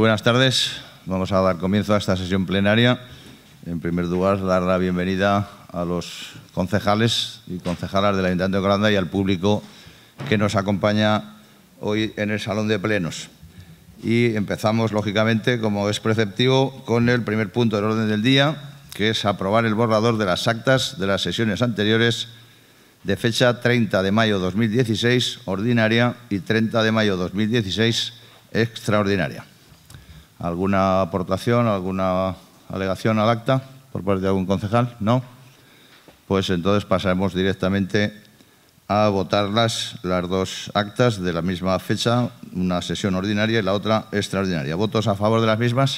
buenas tardes. Vamos a dar comienzo a esta sesión plenaria. En primer lugar, dar la bienvenida a los concejales y concejalas del Ayuntamiento de Colanda y al público que nos acompaña hoy en el Salón de Plenos. Y empezamos, lógicamente, como es preceptivo, con el primer punto del orden del día, que es aprobar el borrador de las actas de las sesiones anteriores de fecha 30 de mayo 2016, ordinaria, y 30 de mayo 2016, extraordinaria. ¿Alguna aportación, alguna alegación al acta por parte de algún concejal? ¿No? Pues entonces pasaremos directamente a votar las dos actas de la misma fecha, una sesión ordinaria y la otra extraordinaria. ¿Votos a favor de las mismas?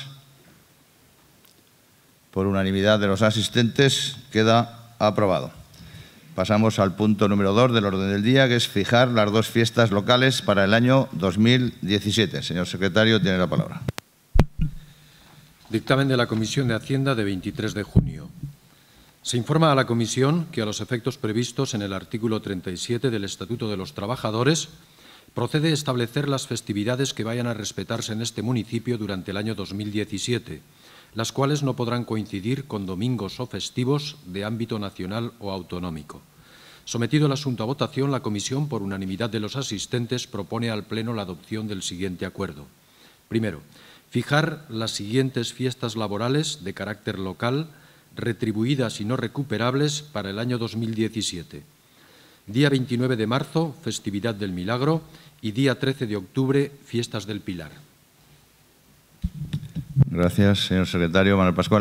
Por unanimidad de los asistentes, queda aprobado. Pasamos al punto número 2 del orden del día, que es fijar las dos fiestas locales para el año 2017. Señor secretario, tiene la palabra. Dictamen de la Comisión de Hacienda de 23 de junio. Se informa a la Comisión que, a los efectos previstos en el artículo 37 del Estatuto de los Trabajadores, procede establecer las festividades que vayan a respetarse en este municipio durante el año 2017, las cuales no podrán coincidir con domingos o festivos de ámbito nacional o autonómico. Sometido el asunto a votación, la Comisión, por unanimidad de los asistentes, propone al Pleno la adopción del siguiente acuerdo. Primero, fijar las siguientes fiestas laborales de carácter local, retribuidas y no recuperables para el año 2017. Día 29 de marzo, festividad del Milagro, y día 13 de octubre, fiestas del Pilar. Gracias, señor secretario. Manuel Pascual.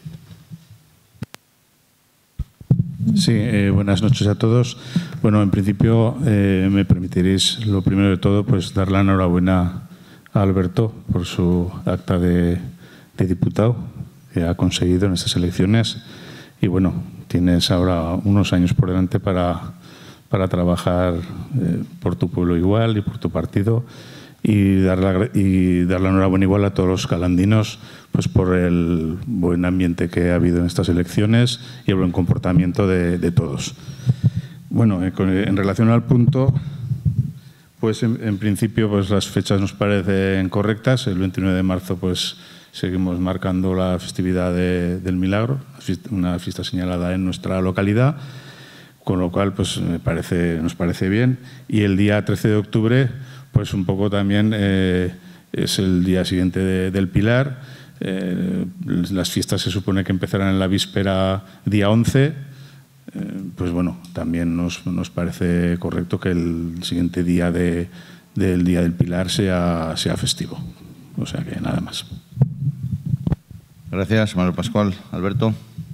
Sí, buenas noches a todos. Bueno, en principio me permitiréis, lo primero de todo, pues dar la enhorabuena a Alberto por su acta de diputado que ha conseguido en estas elecciones. Y bueno, tienes ahora unos años por delante para trabajar por tu pueblo igual y por tu partido. Y dar la enhorabuena igual a todos los calandinos, pues por el buen ambiente que ha habido en estas elecciones y el buen comportamiento de todos. Bueno, en relación al punto, pues en principio pues las fechas nos parecen correctas. El 29 de marzo pues seguimos marcando la festividad del Milagro, una fiesta señalada en nuestra localidad, con lo cual pues nos parece bien. Y el día 13 de octubre pues un poco también es el día siguiente del Pilar. Las fiestas se supone que empezarán en la víspera, día 11. Pues bueno, también nos parece correcto que el siguiente día del Día del Pilar sea festivo. O sea que nada más. Gracias, Manuel Pascual. Alberto.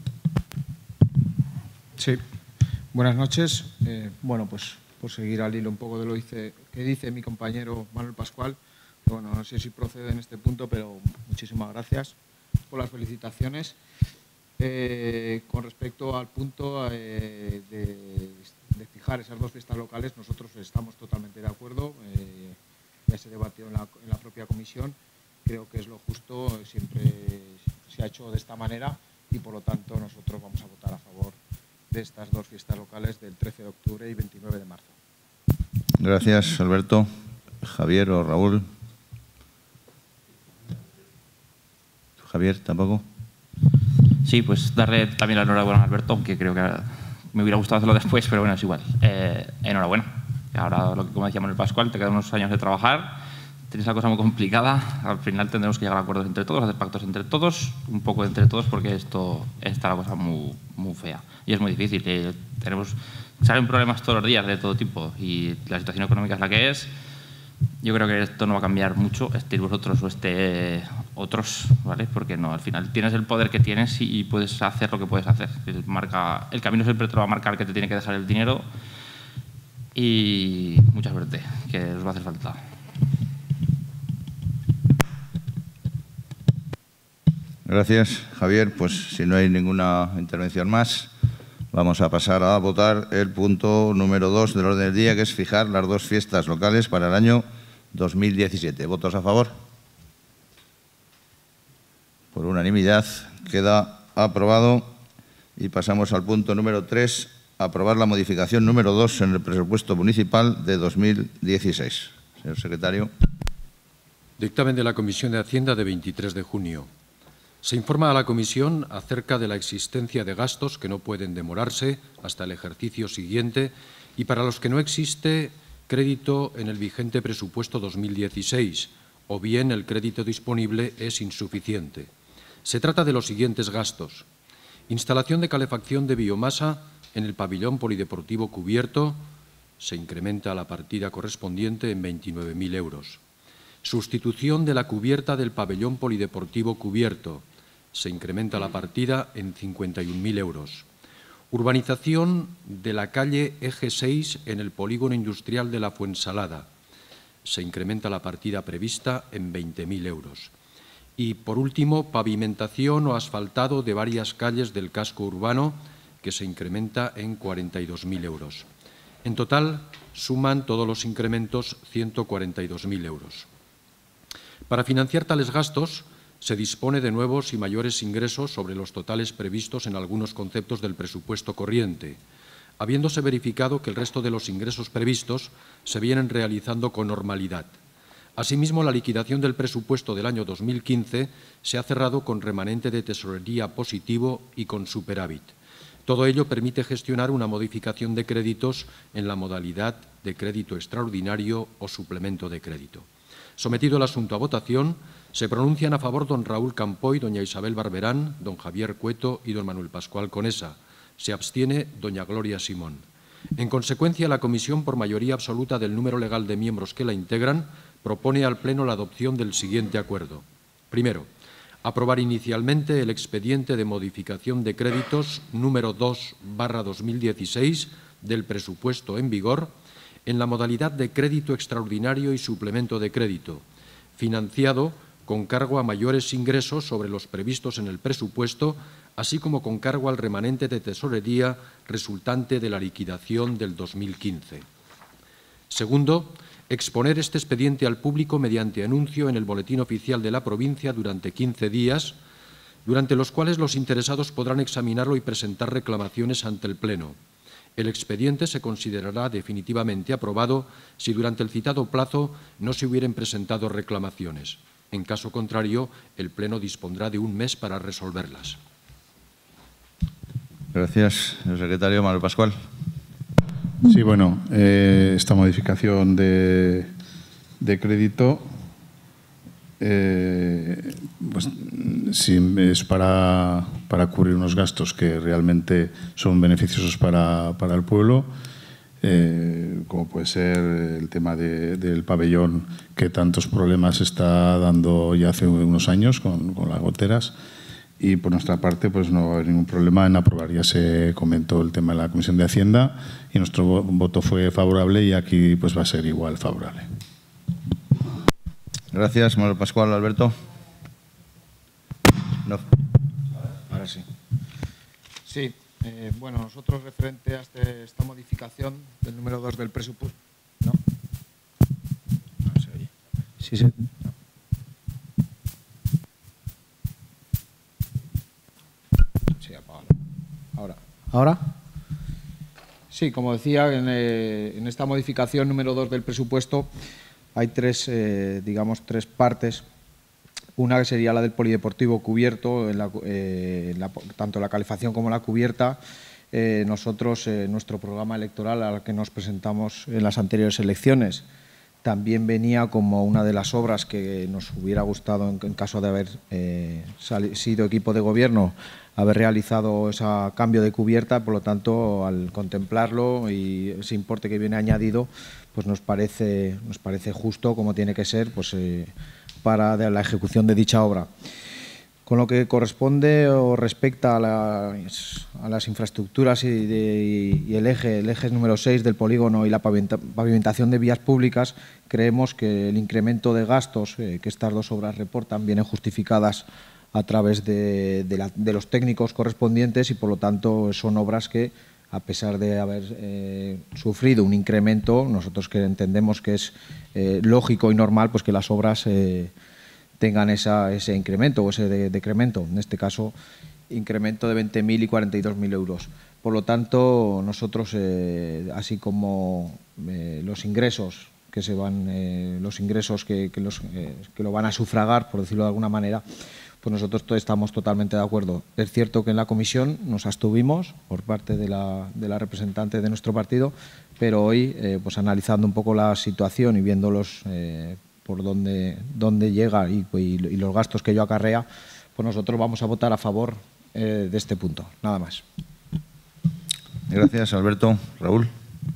Sí. Buenas noches. Bueno, pues por seguir al hilo un poco de lo que dice mi compañero Manuel Pascual. Bueno, no sé si procede en este punto, pero muchísimas gracias por las felicitaciones. Con respecto al punto de fijar esas dos fiestas locales, nosotros estamos totalmente de acuerdo. Ya se debatió en la propia comisión. Creo que es lo justo, siempre se ha hecho de esta manera y, por lo tanto, nosotros vamos a votar a favor de estas dos fiestas locales del 13 de octubre y 29 de marzo. Gracias, Alberto. Javier o Raúl. Javier, ¿tampoco? Sí, pues darle también la enhorabuena a Alberto, aunque creo que me hubiera gustado hacerlo después, pero bueno, es igual. Enhorabuena. Ahora, como decía Manuel Pascual, te quedan unos años de trabajar. Tienes la cosa muy complicada. Al final tendremos que llegar a acuerdos entre todos, hacer pactos entre todos, un poco entre todos, porque está la cosa muy fea. Y es muy difícil. Salen problemas todos los días de todo tipo y la situación económica es la que es. Yo creo que esto no va a cambiar mucho, vosotros o otros, ¿vale? Porque no, al final tienes el poder que tienes y puedes hacer lo que puedes hacer. El camino siempre te lo va a marcar que te tiene que dejar el dinero y mucha suerte, que os va a hacer falta. Gracias, Javier. Pues si no hay ninguna intervención más, vamos a pasar a votar el punto número 2 del orden del día, que es fijar las dos fiestas locales para el año 2017. ¿Votos a favor? Por unanimidad queda aprobado. Y pasamos al punto número 3, aprobar la modificación número 2 en el presupuesto municipal de 2016. Señor secretario. Dictamen de la Comisión de Hacienda de 23 de junio. Se informa a la Comisión acerca de la existencia de gastos que no pueden demorarse hasta el ejercicio siguiente y para los que no existe crédito en el vigente presupuesto 2016 o bien el crédito disponible es insuficiente. Se trata de los siguientes gastos: instalación de calefacción de biomasa en el pabellón polideportivo cubierto, se incrementa la partida correspondiente en 29.000 euros. Sustitución de la cubierta del pabellón polideportivo cubierto, se incrementa la partida en 51.000 euros. Urbanización de la calle Eje 6 en el polígono industrial de la Fuensalada, se incrementa la partida prevista en 20.000 euros. Y, por último, pavimentación o asfaltado de varias calles del casco urbano, que se incrementa en 42.000 euros. En total, suman todos los incrementos 142.000 euros. Para financiar tales gastos, se dispone de nuevos y mayores ingresos sobre los totales previstos en algunos conceptos del presupuesto corriente, habiéndose verificado que el resto de los ingresos previstos se vienen realizando con normalidad. Asimismo, la liquidación del presupuesto del año 2015 se ha cerrado con remanente de tesorería positivo y con superávit. Todo ello permite gestionar una modificación de créditos en la modalidad de crédito extraordinario o suplemento de crédito. Sometido el asunto a votación, se pronuncian a favor don Raúl Campoy, doña Isabel Barberán, don Javier Cueto y don Manuel Pascual Conesa. Se abstiene doña Gloria Simón. En consecuencia, la Comisión, por mayoría absoluta del número legal de miembros que la integran, propone al Pleno la adopción del siguiente acuerdo. Primero, aprobar inicialmente el expediente de modificación de créditos número 2/2016 del presupuesto en vigor en la modalidad de crédito extraordinario y suplemento de crédito, financiado con cargo a mayores ingresos sobre los previstos en el presupuesto, así como con cargo al remanente de tesorería resultante de la liquidación del 2015. Segundo, exponer este expediente al público mediante anuncio en el Boletín Oficial de la provincia durante 15 días, durante los cuales los interesados podrán examinarlo y presentar reclamaciones ante el Pleno. El expediente se considerará definitivamente aprobado si durante el citado plazo no se hubieran presentado reclamaciones. En caso contrario, el Pleno dispondrá de un mes para resolverlas. Gracias, señor secretario. Manuel Pascual. Sí, bueno, esta modificación de crédito pues, sí, es para cubrir unos gastos que realmente son beneficiosos para el pueblo, como puede ser el tema del pabellón, que tantos problemas está dando ya hace unos años con las goteras. Y por nuestra parte, pues no va a haber ningún problema en aprobar. Ya se comentó el tema de la Comisión de Hacienda y nuestro voto fue favorable y aquí pues va a ser igual favorable. Gracias, Manuel Pascual. Alberto. No. Ahora sí. Sí, bueno, nosotros referente a esta modificación del número 2 del presupuesto. ¿No? No se oye. Sí, sí. Sí, apágalo. ¿Ahora? Sí, como decía, en esta modificación número 2 del presupuesto hay tres partes. Una que sería la del polideportivo cubierto, tanto la calefacción como la cubierta. Nosotros, nuestro programa electoral al que nos presentamos en las anteriores elecciones, también venía como una de las obras que nos hubiera gustado, en caso de haber sido equipo de gobierno, haber realizado ese cambio de cubierta. Por lo tanto, al contemplarlo y ese importe que viene añadido, pues nos parece justo, como tiene que ser, pues para la ejecución de dicha obra. Con lo que corresponde o respecta a las infraestructuras y el eje número 6 del polígono y la pavimentación de vías públicas, creemos que el incremento de gastos que estas dos obras reportan vienen justificadas a través de los técnicos correspondientes y, por lo tanto, son obras que, a pesar de haber sufrido un incremento, nosotros que entendemos que es lógico y normal pues que las obras tengan ese incremento o ese decremento, en este caso incremento de 20.000 y 42.000 euros. Por lo tanto, nosotros, así como los ingresos se van los ingresos que lo van a sufragar, por decirlo de alguna manera, pues nosotros estamos totalmente de acuerdo. Es cierto que en la comisión nos abstuvimos por parte de la representante de nuestro partido, pero hoy, pues analizando un poco la situación y viéndolos por dónde llega y los gastos que ello acarrea, pues nosotros vamos a votar a favor de este punto. Nada más. Gracias, Alberto. Raúl.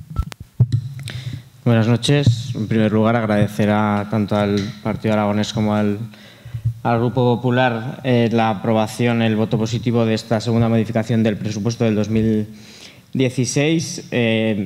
Buenas noches. En primer lugar, agradecer tanto al Partido Aragonés como al Grupo Popular la aprobación, el voto positivo de esta segunda modificación del presupuesto del 2016.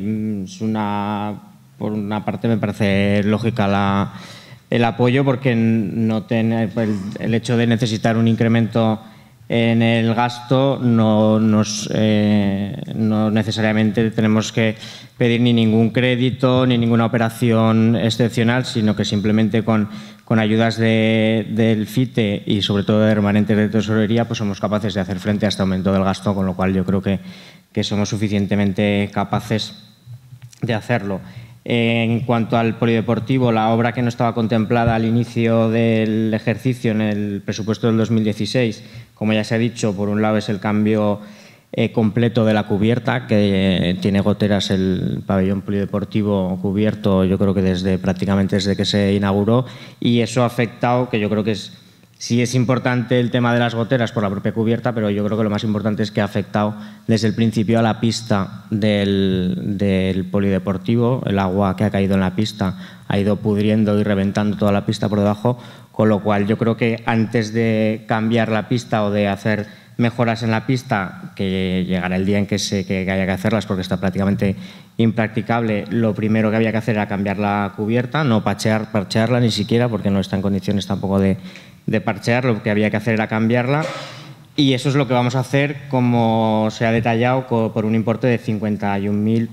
Por una parte, me parece lógica el apoyo, porque no el hecho de necesitar un incremento en el gasto no necesariamente tenemos que pedir ni ningún crédito ni ninguna operación excepcional, sino que simplemente con ayudas del FITE y sobre todo de remanentes de tesorería, pues somos capaces de hacer frente a este aumento del gasto, con lo cual yo creo que somos suficientemente capaces de hacerlo. En cuanto al polideportivo, la obra que no estaba contemplada al inicio del ejercicio en el presupuesto del 2016, como ya se ha dicho, por un lado es el cambio completo de la cubierta, que tiene goteras el pabellón polideportivo cubierto, yo creo que prácticamente desde que se inauguró, y eso ha afectado, que yo creo que sí es importante el tema de las goteras por la propia cubierta, pero yo creo que lo más importante es que ha afectado desde el principio a la pista del polideportivo. El agua que ha caído en la pista ha ido pudriendo y reventando toda la pista por debajo, con lo cual yo creo que antes de cambiar la pista o de hacer mejoras en la pista, que llegará el día en que haya que hacerlas porque está prácticamente impracticable, lo primero que había que hacer era cambiar la cubierta, no parchearla ni siquiera, porque no está en condiciones tampoco de parchear. Lo que había que hacer era cambiarla, y eso es lo que vamos a hacer, como se ha detallado, por un importe de 51.000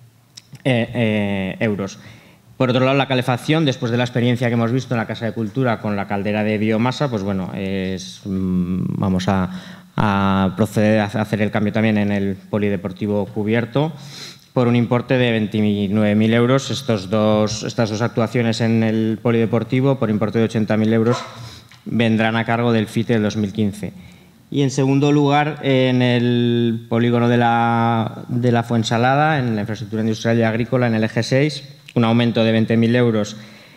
euros. Por otro lado, la calefacción, después de la experiencia que hemos visto en la Casa de Cultura con la caldera de biomasa, pues bueno, vamos a proceder a hacer el cambio también en el polideportivo cubierto por un importe de 29.000 euros. Estas dos actuaciones en el polideportivo, por importe de 80.000 euros, vendrán a cargo del FITE del 2015. Y en segundo lugar, en el polígono de la Fuensalada, en la infraestructura industrial y agrícola, en el eje 6, un aumento de 20.000 euros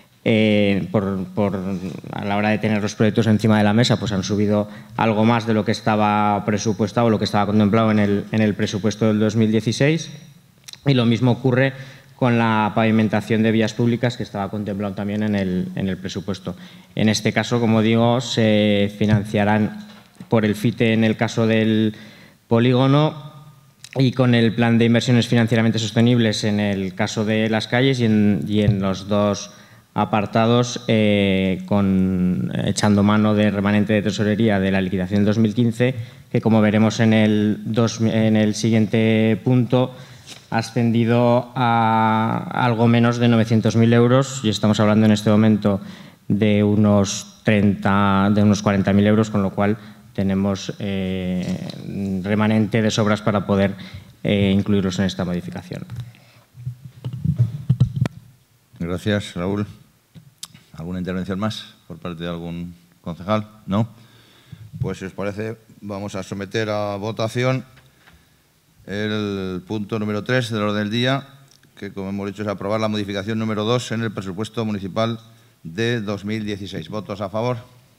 a la hora de tener los proyectos encima de la mesa, pues han subido algo más de lo que estaba presupuestado o lo que estaba contemplado en el presupuesto del 2016. Y lo mismo ocurre con la pavimentación de vías públicas, que estaba contemplado también en el presupuesto. En este caso, como digo, se financiarán por el FITE en el caso del polígono y con el plan de inversiones financieramente sostenibles en el caso de las calles, y en los dos apartados echando mano de remanente de tesorería de la liquidación del 2015, que, como veremos en el siguiente punto, ha ascendido a algo menos de 900.000 euros, y estamos hablando en este momento de unos 40.000 euros, con lo cual tenemos remanente de sobras para poder incluirlos en esta modificación. Gracias, Raúl. ¿Alguna intervención más por parte de algún concejal? ¿No? Pues, si os parece, vamos a someter a votación el punto número 3 del orden del día, que, como hemos dicho, es aprobar la modificación número 2 en el presupuesto municipal de 2016. ¿Votos a favor?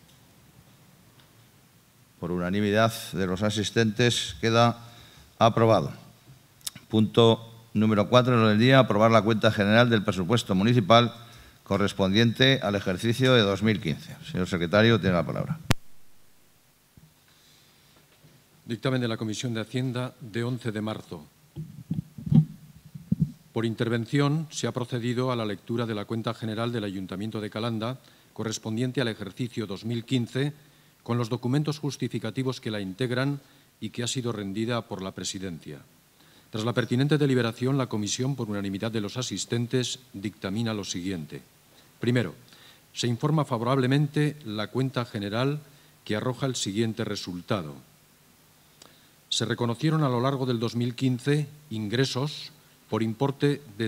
Por unanimidad de los asistentes, queda aprobado. Punto número 4 del orden del día, aprobar la cuenta general del presupuesto municipal correspondiente al ejercicio de 2015. Señor secretario, tiene la palabra. Dictamen de la Comisión de Hacienda de 11 de marzo. Por intervención, se ha procedido a la lectura de la cuenta general del Ayuntamiento de Calanda correspondiente al ejercicio 2015, con los documentos justificativos que la integran y que ha sido rendida por la Presidencia. Tras la pertinente deliberación, la Comisión, por unanimidad de los asistentes, dictamina lo siguiente. Primero, se informa favorablemente la cuenta general, que arroja el siguiente resultado. Se reconocieron a lo largo del 2015 ingresos por importe de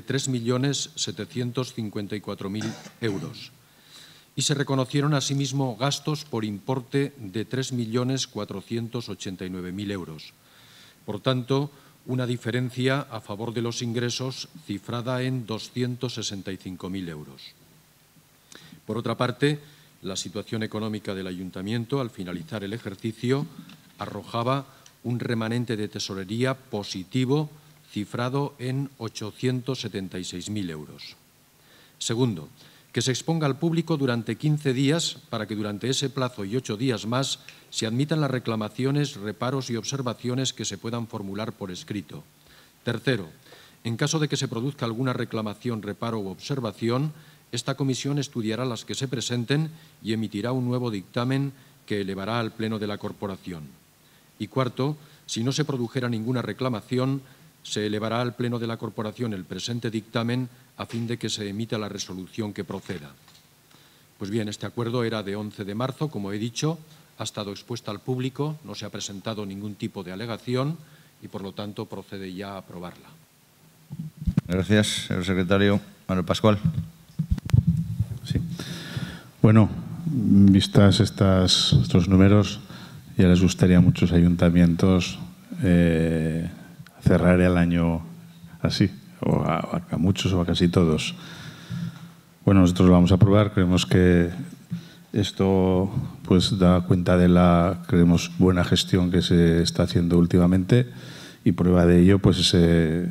3.754.000 euros. Y se reconocieron asimismo gastos por importe de 3.489.000 euros. Por tanto, una diferencia a favor de los ingresos cifrada en 265.000 euros. Por otra parte, la situación económica del Ayuntamiento, al finalizar el ejercicio, arrojaba un remanente de tesorería positivo cifrado en 876.000 euros. Segundo, que se exponga al público durante 15 días para que durante ese plazo y 8 días más se admitan las reclamaciones, reparos y observaciones que se puedan formular por escrito. Tercero, en caso de que se produzca alguna reclamación, reparo u observación, esta comisión estudiará las que se presenten y emitirá un nuevo dictamen que elevará al Pleno de la Corporación. Y cuarto, si no se produjera ninguna reclamación, se elevará al Pleno de la Corporación el presente dictamen a fin de que se emita la resolución que proceda. Pues bien, este acuerdo era de 11 de marzo, como he dicho, ha estado expuesta al público, no se ha presentado ningún tipo de alegación y, por lo tanto, procede ya a aprobarla. Gracias, señor secretario. Manuel Pascual. Sí. Bueno, vistas estos números, ya les gustaría a muchos ayuntamientos cerrar el año así, o a muchos o a casi todos. Bueno, nosotros lo vamos a aprobar. Creemos que esto pues da cuenta de la, creemos, buena gestión que se está haciendo últimamente, y prueba de ello pues ese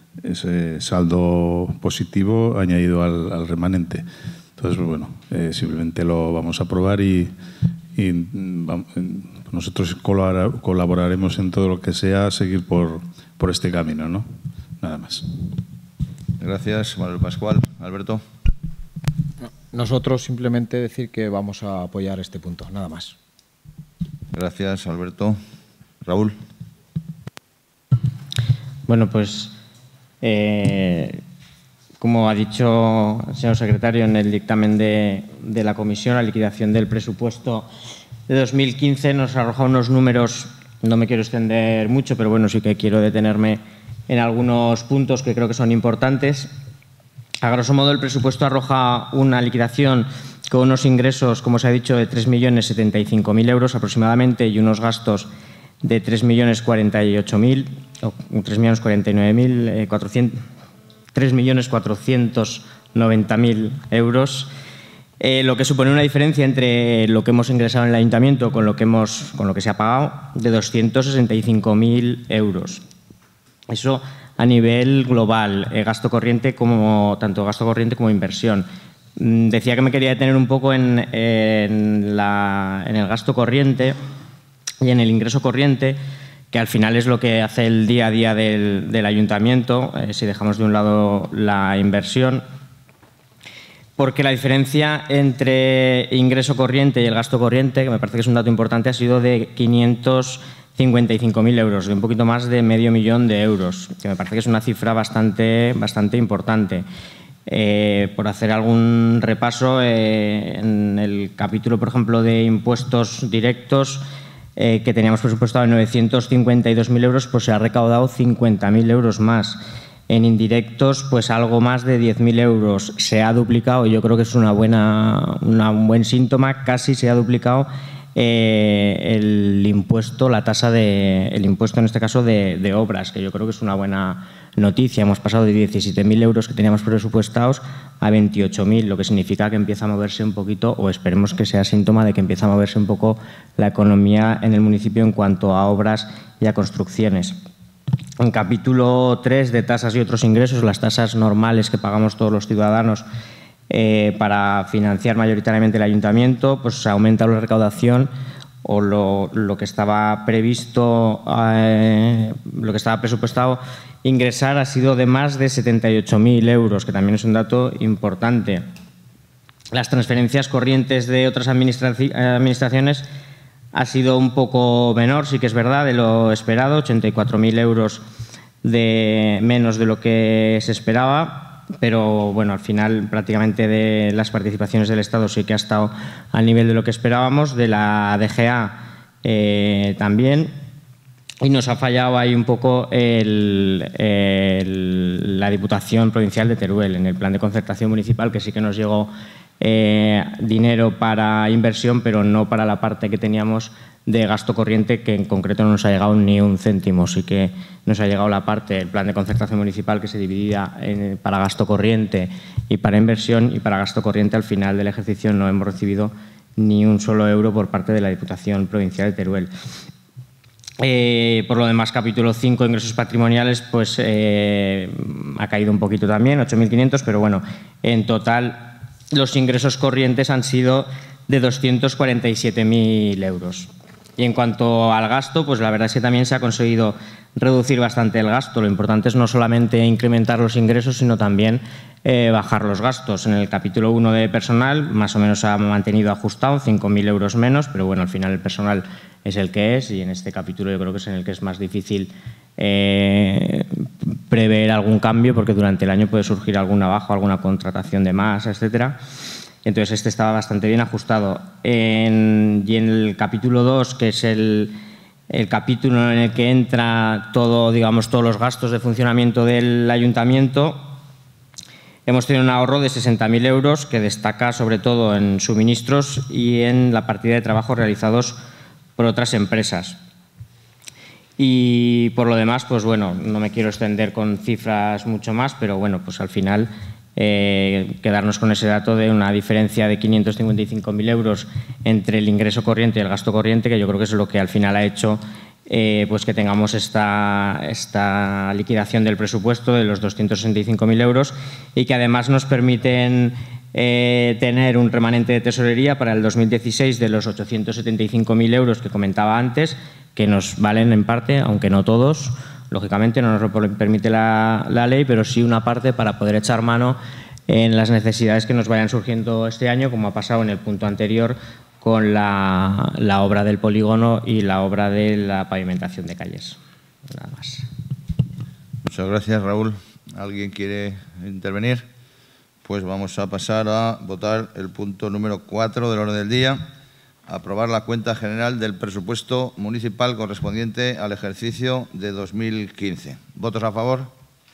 saldo positivo añadido al remanente. Entonces, bueno, simplemente lo vamos a aprobar y nosotros colaboraremos en todo lo que sea seguir por este camino, ¿no? Nada más. Gracias, Manuel Pascual. Alberto. Nosotros simplemente decir que vamos a apoyar este punto, nada más. Gracias, Alberto. Raúl. Bueno, pues como ha dicho el señor secretario en el dictamen de la comisión, la liquidación del presupuesto de 2015 nos arroja unos números, no me quiero extender mucho, pero bueno, sí que quiero detenerme en algunos puntos que creo que son importantes. A grosso modo, el presupuesto arroja una liquidación con unos ingresos, como se ha dicho, de 3.075.000 euros aproximadamente y unos gastos de 3.490.000 euros, lo que supone una diferencia entre lo que hemos ingresado en el ayuntamiento con lo que se ha pagado de 265.000 euros. Eso a nivel global, gasto corriente tanto gasto corriente como inversión. Decía que me quería detener un poco en el gasto corriente y en el ingreso corriente, que al final es lo que hace el día a día del ayuntamiento, si dejamos de un lado la inversión, porque la diferencia entre ingreso corriente y el gasto corriente, que me parece que es un dato importante, ha sido de 555.000 euros, de un poquito más de $500.000 de euros, que me parece que es una cifra bastante importante. Por hacer algún repaso, en el capítulo, por ejemplo, de impuestos directos, que teníamos presupuestado en 952.000 euros, pues se ha recaudado 50.000 euros más. En indirectos, pues algo más de 10.000 euros. Se ha duplicado, y yo creo que es un buen síntoma, casi se ha duplicado el impuesto, el impuesto en este caso de obras, que yo creo que es una buena noticia. Hemos pasado de 17.000 euros que teníamos presupuestados a 28.000, lo que significa que empieza a moverse un poquito, o esperemos que sea síntoma de que empieza a moverse un poco la economía en el municipio en cuanto a obras y a construcciones. En capítulo 3 de tasas y otros ingresos, las tasas normales que pagamos todos los ciudadanos para financiar mayoritariamente el ayuntamiento, pues se aumenta la recaudación, o lo que estaba previsto, lo que estaba presupuestado ingresar ha sido de más de 78.000 euros, que también es un dato importante. Las transferencias corrientes de otras administraciones ha sido un poco menor, sí que es verdad, de lo esperado, 84.000 euros menos de lo que se esperaba, pero bueno, al final prácticamente de las participaciones del Estado sí que ha estado al nivel de lo que esperábamos, de la DGA también. y nos ha fallado ahí un poco la Diputación Provincial de Teruel en el plan de concertación municipal, que sí que nos llegó dinero para inversión, pero no para la parte que teníamos de gasto corriente, que en concreto no nos ha llegado ni un céntimo. Sí que nos ha llegado la parte del plan de concertación municipal que se dividía para gasto corriente y para inversión, y para gasto corriente al final del ejercicio no hemos recibido ni un solo euro por parte de la Diputación Provincial de Teruel. Por lo demás, capítulo 5, ingresos patrimoniales, pues ha caído un poquito también, 8.500, pero bueno, en total los ingresos corrientes han sido de 247.000 euros. Y en cuanto al gasto, pues la verdad es que también se ha conseguido reducir bastante el gasto. Lo importante es no solamente incrementar los ingresos, sino también bajar los gastos. En el capítulo 1 de personal, más o menos se ha mantenido ajustado, 5.000 euros menos, pero bueno, al final el personal es el que es, y en este capítulo yo creo que es en el que es más difícil prever algún cambio, porque durante el año puede surgir alguna baja, alguna contratación de más, etcétera. Entonces, este estaba bastante bien ajustado. Y en el capítulo 2, que es el capítulo en el que entra todo, digamos, todos los gastos de funcionamiento del ayuntamiento, hemos tenido un ahorro de 60.000 euros, que destaca sobre todo en suministros y en la partida de trabajos realizados por otras empresas. Y por lo demás, pues bueno, no me quiero extender con cifras mucho más, pero bueno, pues al final quedarnos con ese dato de una diferencia de 555.000 euros entre el ingreso corriente y el gasto corriente, que yo creo que es lo que al final ha hecho pues que tengamos esta liquidación del presupuesto de los 265.000 euros, y que además nos permiten tener un remanente de tesorería para el 2016 de los 875.000 euros que comentaba antes, que nos valen en parte, aunque no todos. Lógicamente no nos lo permite la ley, pero sí una parte para poder echar mano en las necesidades que nos vayan surgiendo este año, como ha pasado en el punto anterior con la obra del polígono y la obra de la pavimentación de calles. Nada más. Muchas gracias, Raúl. ¿Alguien quiere intervenir? Pues vamos a pasar a votar el punto número 4 del orden del día. Aprobar la cuenta general del presupuesto municipal correspondiente al ejercicio de 2015. ¿Votos a favor?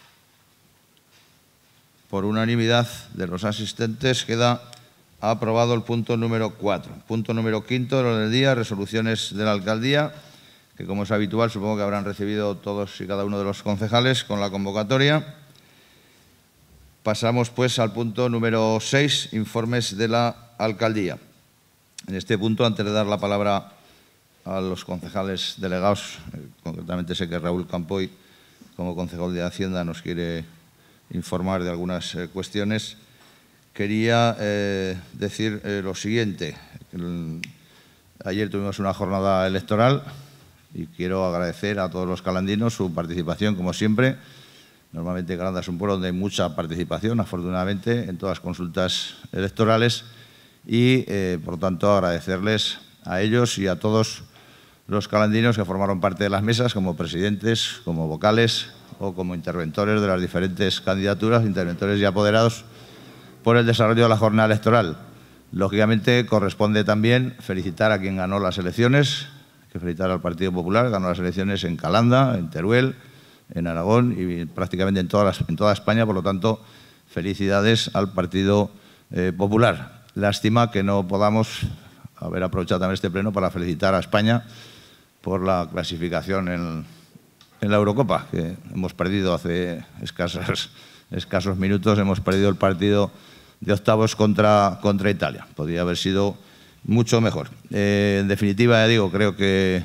Por unanimidad de los asistentes queda aprobado el punto número 4. Punto número 5 del orden del día, resoluciones de la alcaldía, que como es habitual supongo que habrán recibido todos y cada uno de los concejales con la convocatoria. Pasamos pues al punto número 6, informes de la alcaldía. En este punto, antes de dar la palabra a los concejales delegados, concretamente sé que Raúl Campoy, como concejal de Hacienda, nos quiere informar de algunas cuestiones, quería decir lo siguiente. Ayer tuvimos una jornada electoral y quiero agradecer a todos los calandinos su participación, como siempre. Normalmente Calanda es un pueblo donde hay mucha participación, afortunadamente, en todas las consultas electorales. Y, por tanto, agradecerles a ellos y a todos los calandinos que formaron parte de las mesas como presidentes, como vocales o como interventores de las diferentes candidaturas, interventores y apoderados por el desarrollo de la jornada electoral. Lógicamente, corresponde también felicitar a quien ganó las elecciones, que felicitar al Partido Popular, ganó las elecciones en Calanda, en Teruel, en Aragón y prácticamente en toda España. Por lo tanto, felicidades al Partido Popular. Lástima que no podamos haber aprovechado también este pleno para felicitar a España por la clasificación en la Eurocopa, que hemos perdido hace escasos minutos. Hemos perdido el partido de octavos contra Italia. Podría haber sido mucho mejor. En definitiva, ya digo, creo que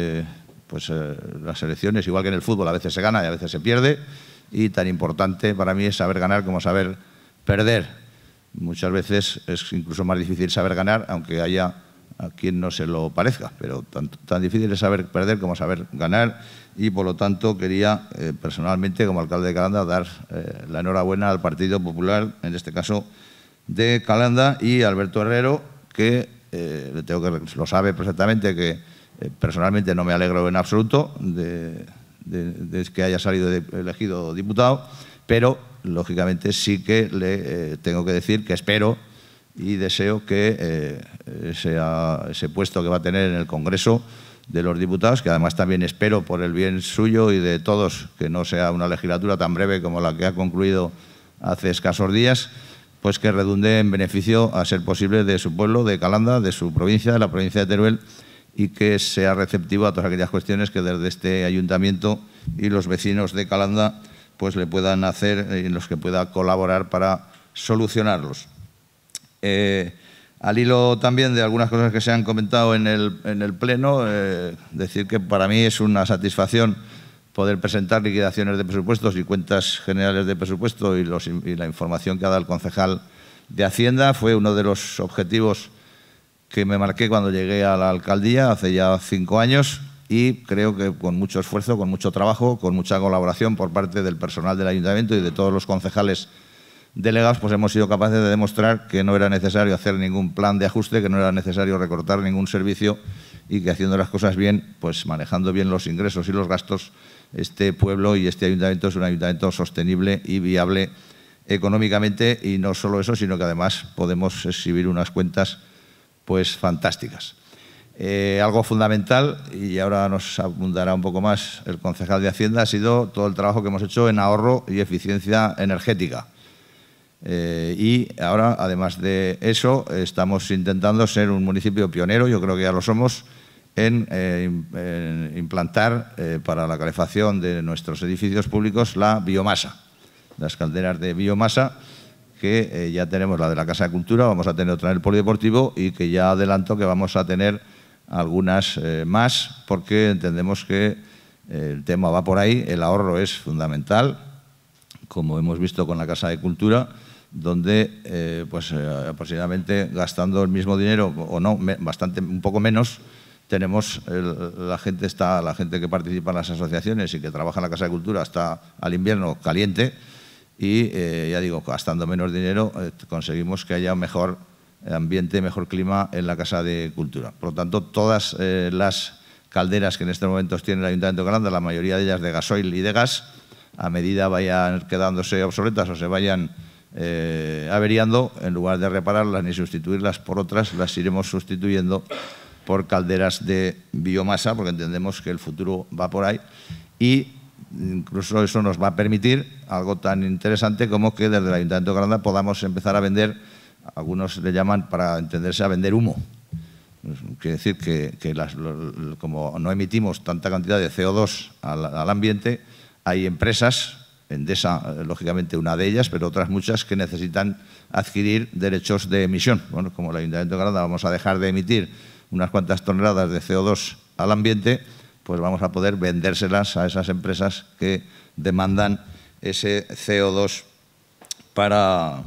las elecciones, igual que en el fútbol, a veces se gana y a veces se pierde, y tan importante para mí es saber ganar como saber perder. Muchas veces es incluso más difícil saber ganar, aunque haya a quien no se lo parezca, pero tan difícil es saber perder como saber ganar, y por lo tanto quería personalmente, como alcalde de Calanda, dar la enhorabuena al Partido Popular, en este caso de Calanda, y a Alberto Herrero, que lo sabe perfectamente, que personalmente no me alegro en absoluto de que haya salido elegido diputado, pero lógicamente sí que le tengo que decir que espero y deseo que ese puesto que va a tener en el Congreso de los diputados, que además también espero, por el bien suyo y de todos, que no sea una legislatura tan breve como la que ha concluido hace escasos días, pues que redunde en beneficio, a ser posible, de su pueblo, de Calanda, de su provincia, de la provincia de Teruel, y que sea receptivo a todas aquellas cuestiones que desde este ayuntamiento y los vecinos de Calanda pues le puedan hacer y en los que pueda colaborar para solucionarlos. Al hilo también de algunas cosas que se han comentado en el Pleno, decir que para mí es una satisfacción poder presentar liquidaciones de presupuestos y cuentas generales de presupuesto y la información que ha dado el concejal de Hacienda. Fue uno de los objetivos que me marqué cuando llegué a la alcaldía hace ya 5 años y creo que con mucho esfuerzo, con mucho trabajo, con mucha colaboración por parte del personal del ayuntamiento y de todos los concejales delegados, pues hemos sido capaces de demostrar que no era necesario hacer ningún plan de ajuste, que no era necesario recortar ningún servicio y que haciendo las cosas bien, pues manejando bien los ingresos y los gastos, este pueblo y este ayuntamiento es un ayuntamiento sostenible y viable económicamente, y no solo eso, sino que además podemos exhibir unas cuentas pues fantásticas. Algo fundamental, y ahora nos abundará un poco más el concejal de Hacienda, ha sido todo el trabajo que hemos hecho en ahorro y eficiencia energética. Y ahora, además de eso, estamos intentando ser un municipio pionero, yo creo que ya lo somos, en implantar para la calefacción de nuestros edificios públicos la biomasa, las calderas de biomasa, que ya tenemos la de la Casa de Cultura, vamos a tener otra en el Polideportivo y que ya adelanto que vamos a tener algunas más, porque entendemos que el tema va por ahí, el ahorro es fundamental, como hemos visto con la Casa de Cultura, donde aproximadamente gastando el mismo dinero, o no, un poco menos, tenemos la gente que participa en las asociaciones y que trabaja en la Casa de Cultura está al invierno caliente y, ya digo, gastando menos dinero conseguimos que haya un mejor ambiente, mejor clima en la Casa de Cultura. Por lo tanto, todas las calderas que en estos momentos tiene el Ayuntamiento de Calanda, la mayoría de ellas de gasoil y de gas, a medida vayan quedándose obsoletas o se vayan averiando, en lugar de repararlas ni sustituirlas por otras, las iremos sustituyendo por calderas de biomasa, porque entendemos que el futuro va por ahí, y incluso eso nos va a permitir algo tan interesante como que desde el Ayuntamiento de Calanda podamos empezar a vender, algunos le llaman, para entenderse, a vender humo. Quiere decir que como no emitimos tanta cantidad de CO2 al ambiente, hay empresas, Endesa, lógicamente una de ellas, pero otras muchas que necesitan adquirir derechos de emisión. Bueno, como el Ayuntamiento de Calanda vamos a dejar de emitir unas cuantas toneladas de CO2 al ambiente, pues vamos a poder vendérselas a esas empresas que demandan ese CO2 para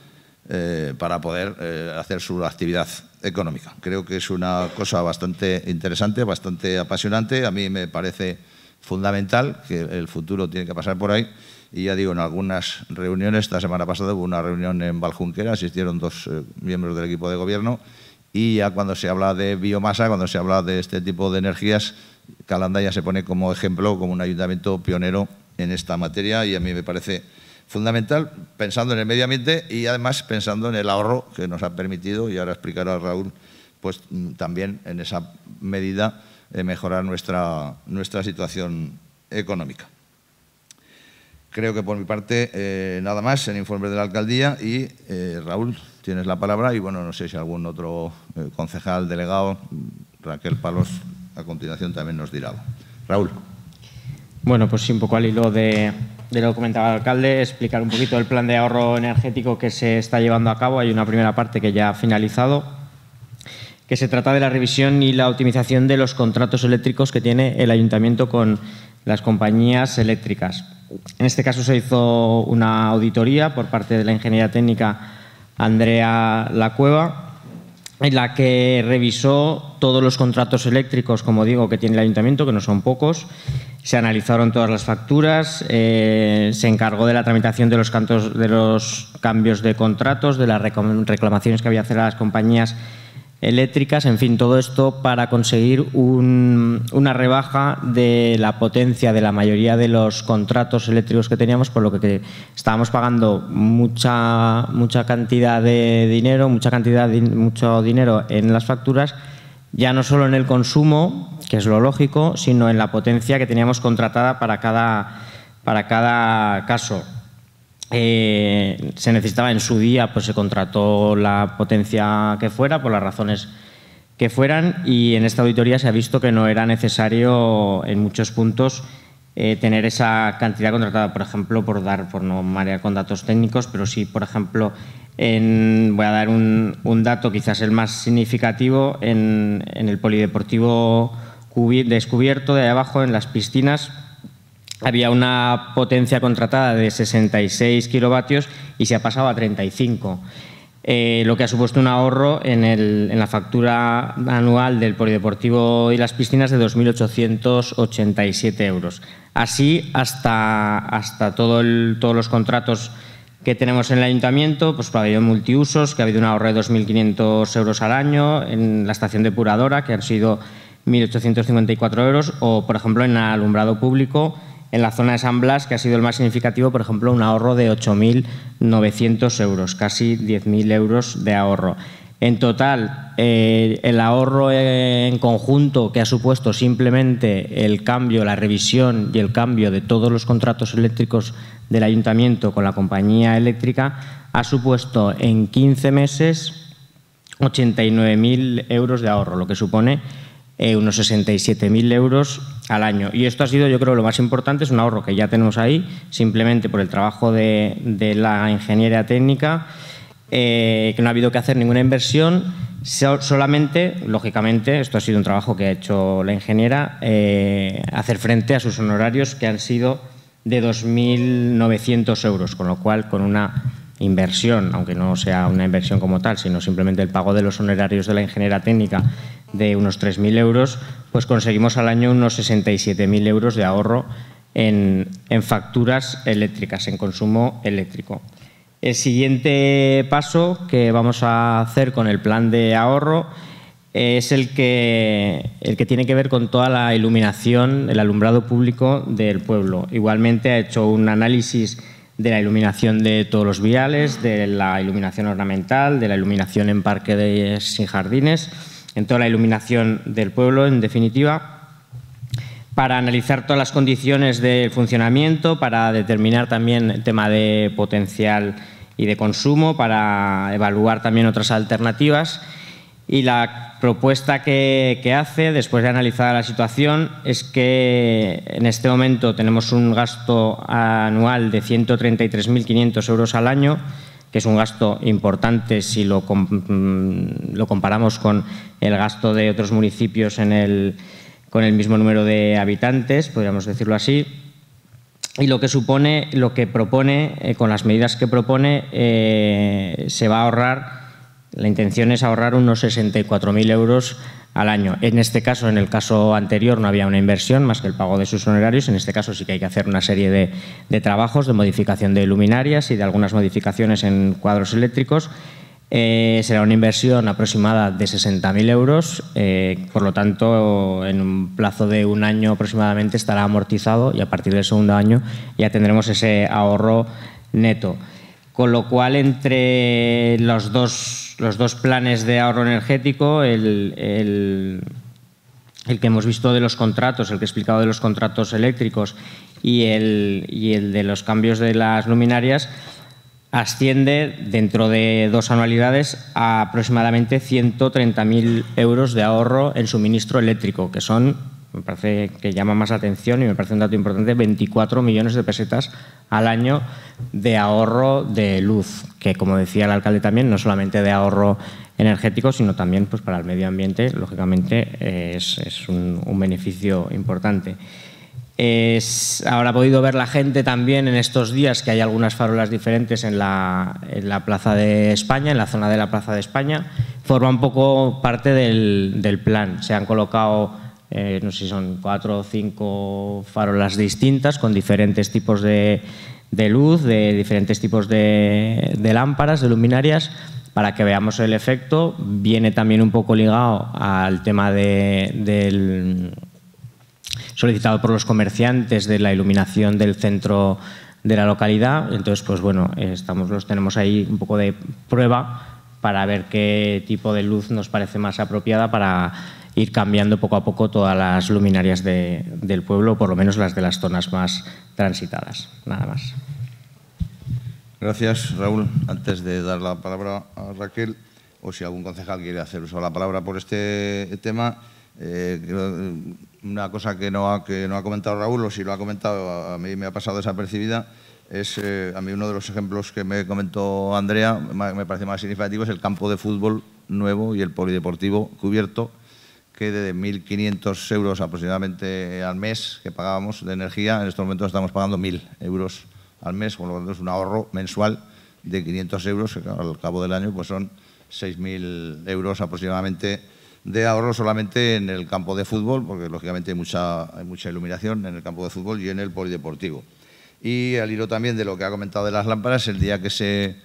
poder hacer su actividad económica. Creo que es una cosa bastante interesante, bastante apasionante. A mí me parece fundamental, que el futuro tiene que pasar por ahí. Y ya digo, en algunas reuniones, esta semana pasada hubo una reunión en Valjunquera, asistieron 2 miembros del equipo de gobierno, y ya cuando se habla de biomasa, cuando se habla de este tipo de energías, Calanda ya se pone como ejemplo, como un ayuntamiento pionero en esta materia, y a mí me parece fundamental, pensando en el medio ambiente y además pensando en el ahorro que nos ha permitido, y ahora explicará Raúl, pues también en esa medida mejorar nuestra situación económica. Creo que por mi parte nada más en informe de la alcaldía, y Raúl, tienes la palabra, y bueno, no sé si algún otro concejal delegado, Raquel Palos, a continuación también nos dirá. Raúl. Bueno, pues sí, un poco al hilo de lo que comentaba el alcalde, explicar un poquito el plan de ahorro energético que se está llevando a cabo. Hay una primera parte que ya ha finalizado, que se trata de la revisión y la optimización de los contratos eléctricos que tiene el ayuntamiento con las compañías eléctricas. En este caso se hizo una auditoría por parte de la ingeniera técnica Andrea Lacueva, en la que revisó todos los contratos eléctricos, como digo, que tiene el ayuntamiento, que no son pocos. Se analizaron todas las facturas, se encargó de la tramitación de los cambios de contratos, de las reclamaciones que había que hacer a las compañías eléctricas, en fin, todo esto para conseguir una rebaja de la potencia de la mayoría de los contratos eléctricos que teníamos, por lo que estábamos pagando mucha cantidad de dinero, mucho dinero en las facturas, ya no solo en el consumo, que es lo lógico, sino en la potencia que teníamos contratada para cada caso. Se necesitaba en su día, pues se contrató la potencia que fuera, por las razones que fueran, y en esta auditoría se ha visto que no era necesario en muchos puntos tener esa cantidad contratada. Por ejemplo, por no marear con datos técnicos, pero sí, por ejemplo, voy a dar un dato quizás el más significativo, en el polideportivo descubierto de ahí abajo, en las piscinas, había una potencia contratada de 66 kilovatios y se ha pasado a 35, lo que ha supuesto un ahorro en la factura anual del polideportivo y las piscinas de 2.887 euros. Así hasta todos los contratos que tenemos en el ayuntamiento, pues pabellón multiusos, que ha habido un ahorro de 2.500 euros al año, en la estación depuradora, que han sido 1.854 euros, o, por ejemplo, en el alumbrado público, en la zona de San Blas, que ha sido el más significativo, por ejemplo, un ahorro de 8.900 euros, casi 10.000 euros de ahorro. En total, el ahorro en conjunto que ha supuesto simplemente el cambio, la revisión y el cambio de todos los contratos eléctricos del ayuntamiento con la compañía eléctrica ha supuesto en 15 meses 89.000 euros de ahorro, lo que supone unos 67.000 euros al año. Y esto ha sido, yo creo, lo más importante, es un ahorro que ya tenemos ahí, simplemente por el trabajo de la ingeniería técnica, que no ha habido que hacer ninguna inversión, solamente, lógicamente, esto ha sido un trabajo que ha hecho la ingeniera, hacer frente a sus honorarios, que han sido de 2.900 euros, con lo cual, con una inversión, aunque no sea una inversión como tal, sino simplemente el pago de los honorarios de la ingeniera técnica de unos 3.000 euros, pues conseguimos al año unos 67.000 euros de ahorro en facturas eléctricas, en consumo eléctrico. El siguiente paso que vamos a hacer con el plan de ahorro es el que tiene que ver con toda la iluminación, el alumbrado público del pueblo. Igualmente ha hecho un análisis de la iluminación de todos los viales, de la iluminación ornamental, de la iluminación en parques y jardines, en toda la iluminación del pueblo, en definitiva, para analizar todas las condiciones del funcionamiento, para determinar también el tema de potencial y de consumo, para evaluar también otras alternativas. Y la propuesta que hace, después de analizar la situación, es que en este momento tenemos un gasto anual de 133.500 euros al año, que es un gasto importante si lo comparamos con el gasto de otros municipios con el mismo número de habitantes, podríamos decirlo así. Y lo que propone, con las medidas que propone, se va a ahorrar. La intención es ahorrar unos 64.000 euros al año. En este caso, en el caso anterior, no había una inversión más que el pago de sus honorarios. En este caso sí que hay que hacer una serie de trabajos de modificación de luminarias y de algunas modificaciones en cuadros eléctricos. Será una inversión aproximada de 60.000 euros. Por lo tanto, en un plazo de un año aproximadamente estará amortizado y a partir del segundo año ya tendremos ese ahorro neto. Con lo cual, entre los dos planes de ahorro energético, el que hemos visto de los contratos, el que he explicado de los contratos eléctricos y el de los cambios de las luminarias, asciende dentro de 2 anualidades a aproximadamente 130.000 euros de ahorro en suministro eléctrico, que son, me parece que llama más atención y me parece un dato importante, 24 millones de pesetas al año de ahorro de luz, que, como decía el alcalde también, no solamente de ahorro energético, sino también, pues, para el medio ambiente, lógicamente, es un beneficio importante. Ahora ha podido ver la gente también en estos días que hay algunas farolas diferentes en la Plaza de España, en la zona de la Plaza de España. Forma un poco parte del plan. Se han colocado, no sé si son 4 o 5 farolas distintas con diferentes tipos de luz, de diferentes tipos de lámparas, de luminarias, para que veamos el efecto. Viene también un poco ligado al tema del solicitado por los comerciantes de la iluminación del centro de la localidad. Entonces, pues bueno, los tenemos ahí un poco de prueba para ver qué tipo de luz nos parece más apropiada para ir cambiando poco a poco todas las luminarias del pueblo, por lo menos las de las zonas más transitadas. Nada más. Gracias, Raúl. Antes de dar la palabra a Raquel, o si algún concejal quiere hacer uso de la palabra por este tema, una cosa que no ha comentado Raúl, o si lo ha comentado, a mí me ha pasado desapercibida, es a mí uno de los ejemplos que me comentó Andrea, me parece más significativo, es el campo de fútbol nuevo y el polideportivo cubierto, que de 1.500 euros aproximadamente al mes que pagábamos de energía, en estos momentos estamos pagando 1.000 euros al mes, por lo tanto es un ahorro mensual de 500 euros, que al cabo del año pues son 6.000 euros aproximadamente de ahorro solamente en el campo de fútbol, porque lógicamente hay mucha iluminación en el campo de fútbol y en el polideportivo. Y al hilo también de lo que ha comentado de las lámparas, el día que se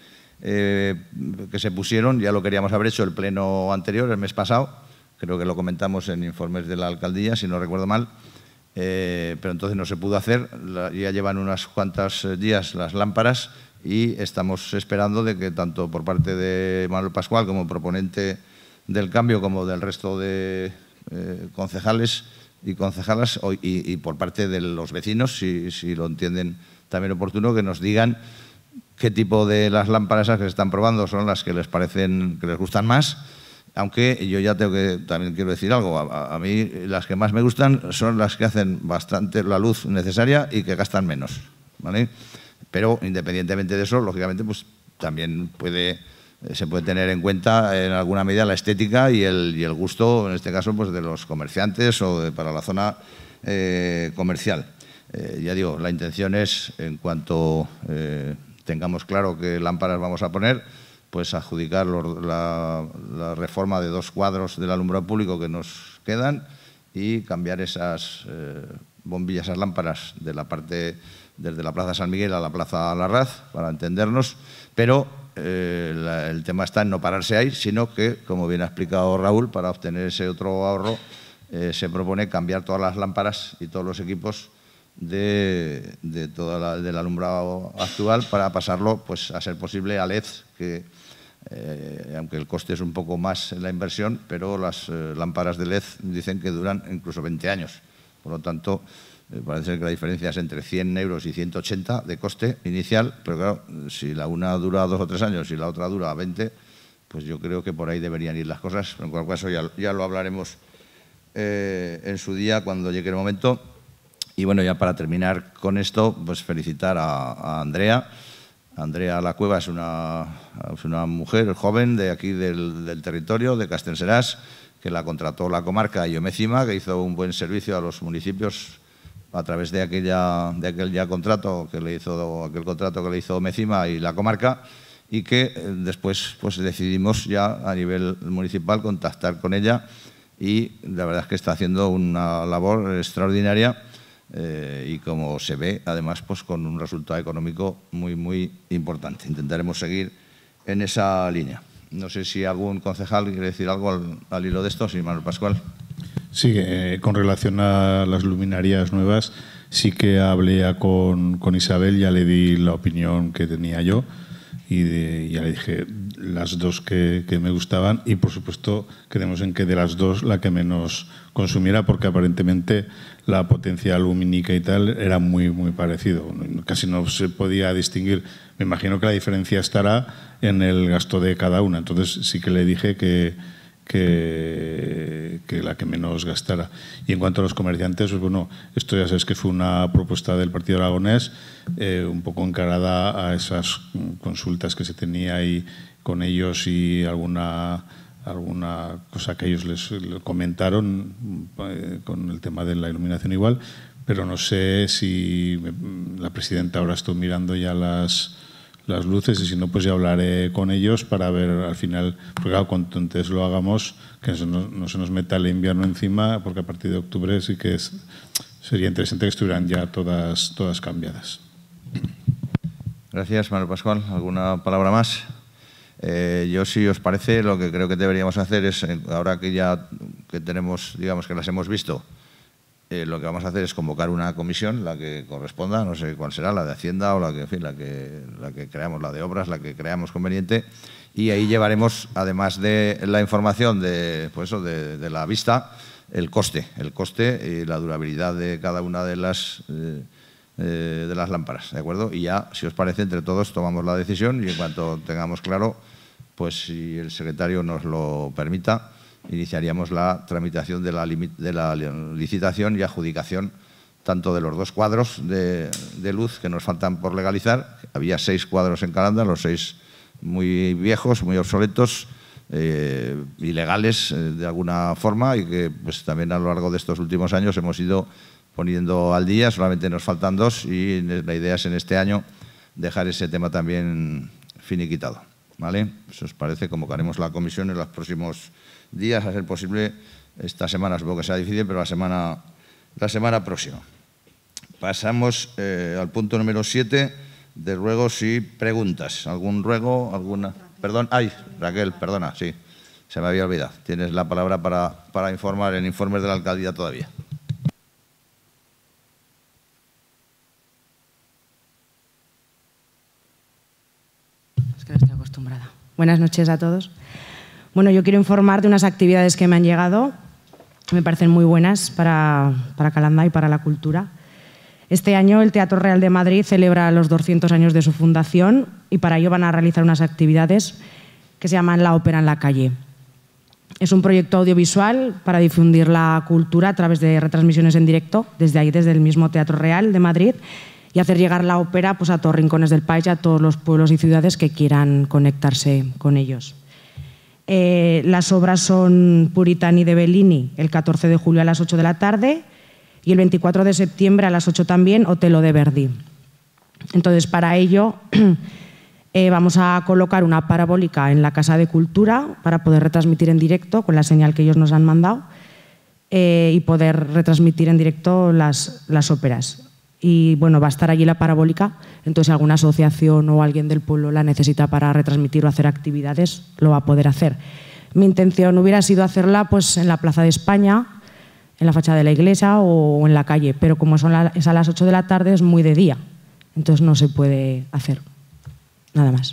pusieron, ya lo queríamos haber hecho el pleno anterior, el mes pasado, creo que lo comentamos en informes de la alcaldía, si no recuerdo mal, pero entonces no se pudo hacer, ya llevan unas cuantas días las lámparas y estamos esperando de que tanto por parte de Manuel Pascual como proponente del cambio como del resto de concejales y concejalas y por parte de los vecinos, si lo entienden también oportuno, que nos digan qué tipo de las lámparas que se están probando son las que les parecen, que les gustan más. Aunque yo ya también quiero decir algo, a mí las que más me gustan son las que hacen bastante la luz necesaria y que gastan menos, ¿vale? Pero independientemente de eso, lógicamente, pues también se puede tener en cuenta en alguna medida la estética y el gusto, en este caso, pues de los comerciantes o para la zona comercial. Ya digo, la intención es, en cuanto tengamos claro qué lámparas vamos a poner, pues adjudicar la reforma de 2 cuadros del alumbrado público que nos quedan y cambiar esas bombillas, esas lámparas de la parte desde la Plaza San Miguel a la Plaza Larraz, para entendernos, pero el tema está en no pararse ahí, sino que, como bien ha explicado Raúl, para obtener ese otro ahorro se propone cambiar todas las lámparas y todos los equipos del alumbrado actual para pasarlo, pues, a ser posible a LED, que aunque el coste es un poco más en la inversión, pero las lámparas de LED dicen que duran incluso 20 años. Por lo tanto, parece ser que la diferencia es entre 100 euros y 180 de coste inicial, pero claro, si la una dura 2 o 3 años y la otra dura 20, pues yo creo que por ahí deberían ir las cosas. Pero en cualquier caso ya lo hablaremos en su día cuando llegue el momento. Y bueno, ya para terminar con esto, pues felicitar a Andrea. Andrea La Cueva es una mujer joven de aquí del territorio, de Castellseràs, que la contrató la comarca y Omecima, que hizo un buen servicio a los municipios a través de aquel contrato que le hizo Omecima y la comarca, y que después pues decidimos ya a nivel municipal contactar con ella, y la verdad es que está haciendo una labor extraordinaria. Y como se ve, además, pues con un resultado económico muy, muy importante. Intentaremos seguir en esa línea. No sé si algún concejal quiere decir algo al hilo de esto, sí, Manuel Pascual. Sí, con relación a las luminarias nuevas, sí que hablé con Isabel, ya le di la opinión que tenía yo y ya le dije las dos que me gustaban, y por supuesto quedemos en que de las dos la que menos consumiera, porque aparentemente la potencia lumínica y tal era muy, muy parecido. Casi no se podía distinguir. Me imagino que la diferencia estará en el gasto de cada una. Entonces sí que le dije que la que menos gastara. Y en cuanto a los comerciantes, pues bueno, esto ya sabes que fue una propuesta del Partido Aragonés, un poco encarada a esas consultas que se tenía ahí con ellos y alguna cosa que ellos les comentaron con el tema de la iluminación igual, pero no sé si la presidenta ahora está mirando ya las luces, y si no, pues ya hablaré con ellos para ver al final, porque claro, cuanto antes lo hagamos, que no se nos meta el invierno encima, porque a partir de octubre sí que sería interesante que estuvieran ya todas cambiadas. Gracias, Manuel Pascual. ¿Alguna palabra más? Yo, si os parece, lo que creo que deberíamos hacer es, ahora que tenemos, digamos que las hemos visto, lo que vamos a hacer es convocar una comisión, la que corresponda, no sé cuál será, la de Hacienda o la que creamos, la de Obras, la que creamos conveniente, y ahí llevaremos, además de la información de la vista, el coste y la durabilidad de cada una de las lámparas, ¿de acuerdo? Y ya, si os parece, entre todos tomamos la decisión y en cuanto tengamos claro, pues si el secretario nos lo permita, iniciaríamos la tramitación de la licitación y adjudicación tanto de los 2 cuadros de luz que nos faltan por legalizar. Había 6 cuadros en Calanda, los 6 muy viejos, muy obsoletos, ilegales de alguna forma, y que pues también a lo largo de estos últimos años hemos ido poniendo al día. Solamente nos faltan 2 y la idea es en este año dejar ese tema también finiquitado, ¿vale? Si os parece, convocaremos la comisión en los próximos días, a ser posible esta semana. Supongo que será difícil, pero la semana próxima. Pasamos al punto número 7 de ruegos y preguntas. ¿Algún ruego? ¿Alguna? Perdón. Ay, Raquel, perdona, sí, se me había olvidado. Tienes la palabra para informar en informes de la alcaldía todavía. Es que no estoy acostumbrada. Buenas noches a todos. Bueno, yo quiero informar de unas actividades que me han llegado. Me parecen muy buenas para Calanda y para la cultura. Este año el Teatro Real de Madrid celebra los 200 años de su fundación y para ello van a realizar unas actividades que se llaman La Ópera en la Calle. Es un proyecto audiovisual para difundir la cultura a través de retransmisiones en directo, desde el mismo Teatro Real de Madrid, y hacer llegar la ópera pues, a todos los rincones del país y a todos los pueblos y ciudades que quieran conectarse con ellos. Las obras son Puritani de Bellini el 14 de julio a las 8 de la tarde y el 24 de septiembre a las 8 también Otello de Verdi. Entonces, para ello vamos a colocar una parabólica en la Casa de Cultura para poder retransmitir en directo con la señal que ellos nos han mandado y poder retransmitir en directo las óperas. Y bueno, va a estar allí la parabólica, entonces si alguna asociación o alguien del pueblo la necesita para retransmitir o hacer actividades, lo va a poder hacer. Mi intención hubiera sido hacerla pues, en la Plaza de España, en la fachada de la iglesia o en la calle, pero como es a las 8 de la tarde es muy de día, entonces no se puede hacer. Nada más.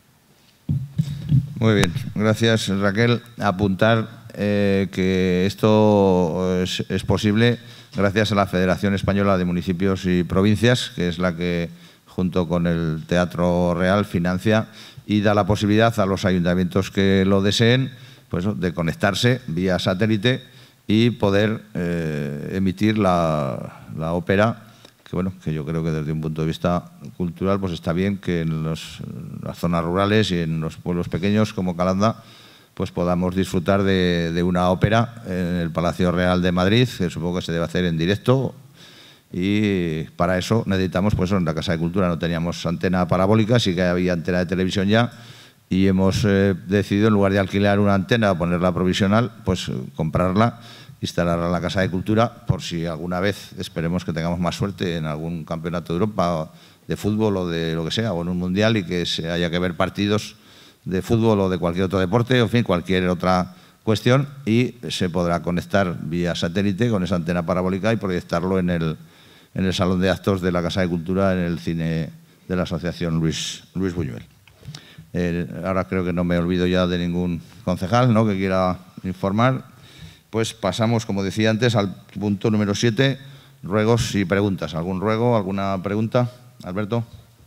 Muy bien, gracias Raquel. Apuntar que esto es posible gracias a la Federación Española de Municipios y Provincias, que es la que, junto con el Teatro Real, financia y da la posibilidad a los ayuntamientos que lo deseen pues, de conectarse vía satélite y poder emitir la ópera, que, bueno, que yo creo que desde un punto de vista cultural pues está bien que en las zonas rurales y en los pueblos pequeños como Calanda pues podamos disfrutar de una ópera en el Palacio Real de Madrid, que supongo que se debe hacer en directo, y para eso necesitamos, pues en la Casa de Cultura no teníamos antena parabólica, sí que había antena de televisión ya, y hemos decidido, en lugar de alquilar una antena o ponerla provisional, pues comprarla, instalarla en la Casa de Cultura, por si alguna vez, esperemos que tengamos más suerte en algún campeonato de Europa de fútbol o de lo que sea, o en un mundial, y que se haya que ver partidos de fútbol o de cualquier otro deporte, en fin, cualquier otra cuestión, y se podrá conectar vía satélite con esa antena parabólica y proyectarlo en el Salón de Actos de la Casa de Cultura, en el cine de la Asociación Luis Buñuel. Ahora creo que no me olvido ya de ningún concejal, ¿no?, que quiera informar. Pues pasamos, como decía antes, al punto número 7, ruegos y preguntas. ¿Algún ruego, alguna pregunta? Alberto.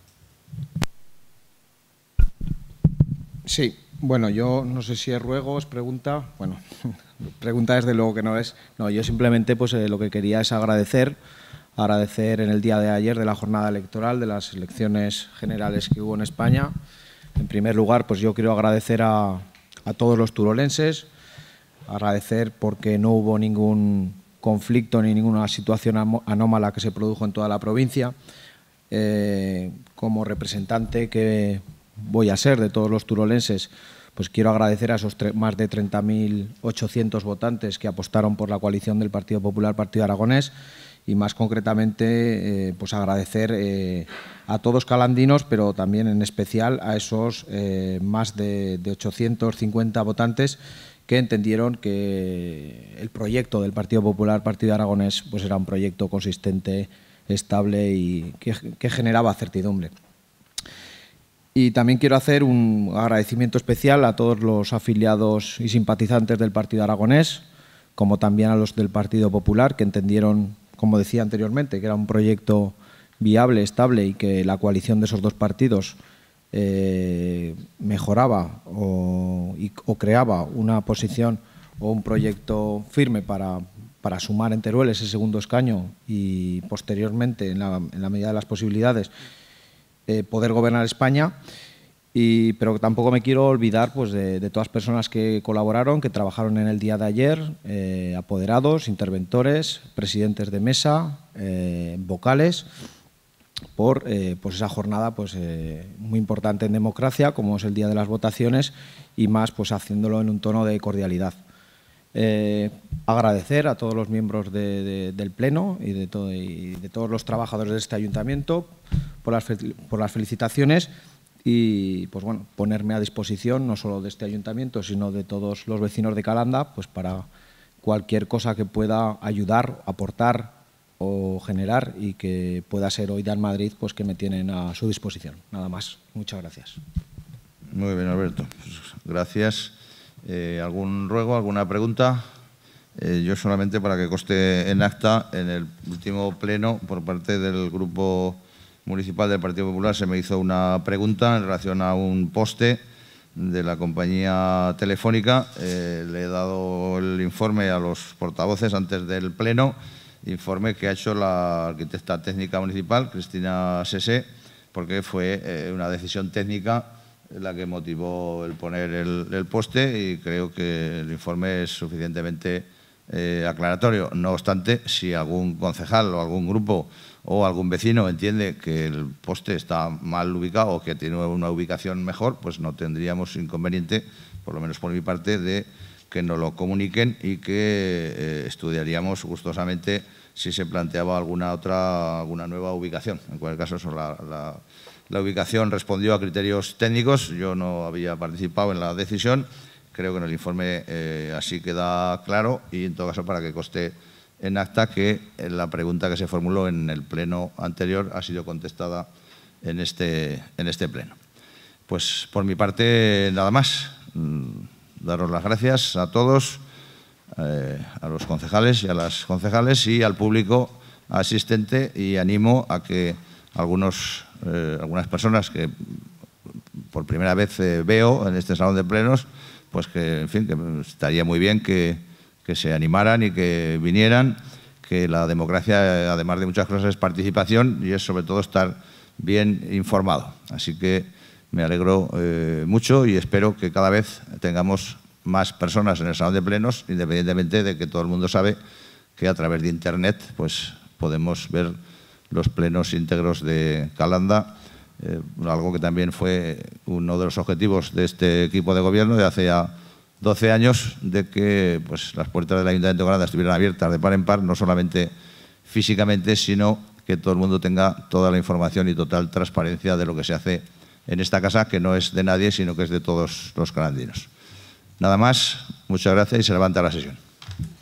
Sí, bueno, yo no sé si es ruego, es pregunta. Bueno, pregunta desde luego que no es. No, yo simplemente pues lo que quería es agradecer en el día de ayer de la jornada electoral, de las elecciones generales que hubo en España. En primer lugar, pues yo quiero agradecer a todos los turolenses, agradecer porque no hubo ningún conflicto ni ninguna situación anómala que se produjo en toda la provincia. Como representante que voy a ser de todos los turolenses, pues quiero agradecer a esos más de 30.800 votantes que apostaron por la coalición del Partido Popular, Partido Aragonés, y más concretamente pues agradecer a todos calandinos, pero también en especial a esos más de 850 votantes que entendieron que el proyecto del Partido Popular, Partido Aragonés, pues era un proyecto consistente, estable y que generaba certidumbre. Y también quiero hacer un agradecimiento especial a todos los afiliados y simpatizantes del Partido Aragonés, como también a los del Partido Popular, que entendieron, como decía anteriormente, que era un proyecto viable, estable y que la coalición de esos dos partidos mejoraba o creaba una posición o un proyecto firme para sumar en Teruel ese segundo escaño y posteriormente, en la medida de las posibilidades, poder gobernar España. Pero tampoco me quiero olvidar pues, de todas las personas que colaboraron, que trabajaron en el día de ayer, apoderados, interventores, presidentes de mesa, vocales, por pues esa jornada pues, muy importante en democracia, como es el día de las votaciones, y más pues, haciéndolo en un tono de cordialidad. Agradecer a todos los miembros del Pleno y de todos los trabajadores de este ayuntamiento por las felicitaciones y pues, bueno, ponerme a disposición no solo de este ayuntamiento, sino de todos los vecinos de Calanda pues, para cualquier cosa que pueda ayudar, aportar o generar y que pueda ser oída en Madrid, pues que me tienen a su disposición. Nada más. Muchas gracias. Muy bien, Alberto. Pues, gracias. ¿Algún ruego, alguna pregunta? Yo solamente, para que conste en acta, en el último pleno, por parte del Grupo Municipal del Partido Popular, se me hizo una pregunta en relación a un poste de la compañía telefónica. Le he dado el informe a los portavoces antes del pleno, informe que ha hecho la arquitecta técnica municipal, Cristina Sesé, porque fue una decisión técnica la que motivó el poner el poste, y creo que el informe es suficientemente aclaratorio. No obstante, si algún concejal o algún grupo o algún vecino entiende que el poste está mal ubicado o que tiene una ubicación mejor, pues no tendríamos inconveniente, por lo menos por mi parte, de que nos lo comuniquen y que estudiaríamos gustosamente si se planteaba alguna nueva ubicación. En cualquier caso, la ubicación respondió a criterios técnicos. Yo no había participado en la decisión. Creo que en el informe así queda claro, y en todo caso para que conste en acta que la pregunta que se formuló en el pleno anterior ha sido contestada en este pleno. Pues por mi parte nada más. Daros las gracias a todos, a los concejales y a las concejales y al público asistente, y animo a que algunas personas que por primera vez veo en este salón de plenos, pues que, en fin, que estaría muy bien que se animaran y que vinieran, que la democracia, además de muchas cosas, es participación y es sobre todo estar bien informado. Así que me alegro mucho y espero que cada vez tengamos más personas en el salón de plenos, independientemente de que todo el mundo sabe que a través de Internet pues, podemos ver los plenos íntegros de Calanda, algo que también fue uno de los objetivos de este equipo de gobierno de hace ya 12 años, de que pues, las puertas del Ayuntamiento de Calanda estuvieran abiertas de par en par, no solamente físicamente, sino que todo el mundo tenga toda la información y total transparencia de lo que se hace en esta casa, que no es de nadie, sino que es de todos los calandinos. Nada más, muchas gracias y se levanta la sesión.